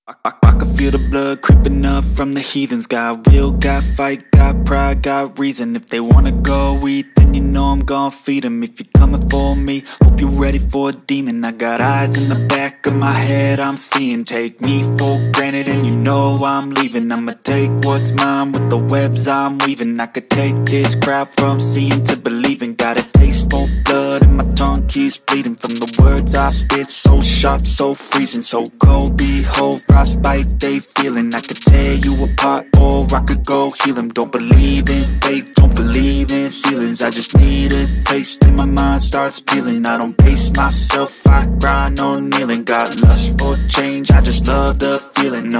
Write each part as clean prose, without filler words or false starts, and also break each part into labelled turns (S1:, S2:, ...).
S1: I can feel the blood creeping up from the heathens. Got will, got fight, got pride, got reason. If they wanna go eat, then you know I'm gon' feed them. If you're coming for me, hope you're ready for a demon. I got eyes in the back of my head, I'm seeing. Take me for granted and you know I'm leaving. I'ma take what's mine with the webs I'm weaving. I could take this crowd from seeing to believing. Got a taste for blood and my tongue keeps bleeding from the words I spit. So sharp, so freezing, so cold. Behold, frostbite they feeling. I could tear you apart or I could go heal them. Don't believe in fate, don't believe in ceilings. I just need a taste and my mind starts peeling. I don't pace myself, I grind on kneeling. Got lust for change, I just love the feeling.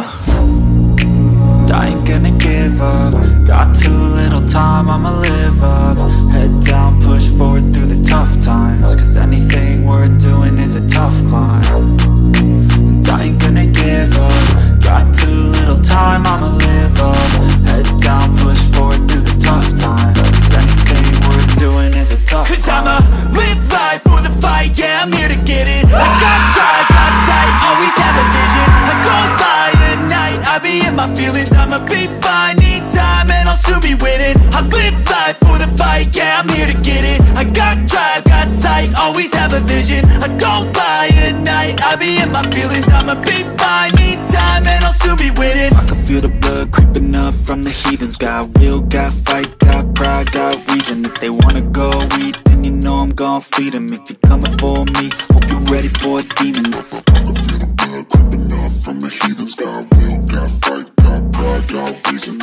S1: I ain't gonna give up. Got too little time, I'ma live up. Head down, push forward through the tough times. Cause anything worth doing is a tough climb. And I ain't gonna give up. Got too little time, I'ma live up. Head down, push forward through the tough times. Cause anything worth doing is a tough climb. Cause I'ma live life for the fight, yeah, I'm here to get it. I got drive, got sight, always have a vision. I go by the night, I be in my feelings. I'ma be fine, need time and I'll soon be winning. I live life for the fight, yeah, I'm here to get it. I got drive, got sight, always have a vision. I go by at night, I be in my feelings. I'ma be fine, need time and I'll soon be winning. I can feel the blood creeping up from the heathens. Got will, got fight, got pride, got reason. If they wanna go eat, then you know I'm gon' feed them. If you're coming for me, hope you're ready for a demon. I can feel the blood creeping up from the heathens. Got will, got fight, got pride, got reason.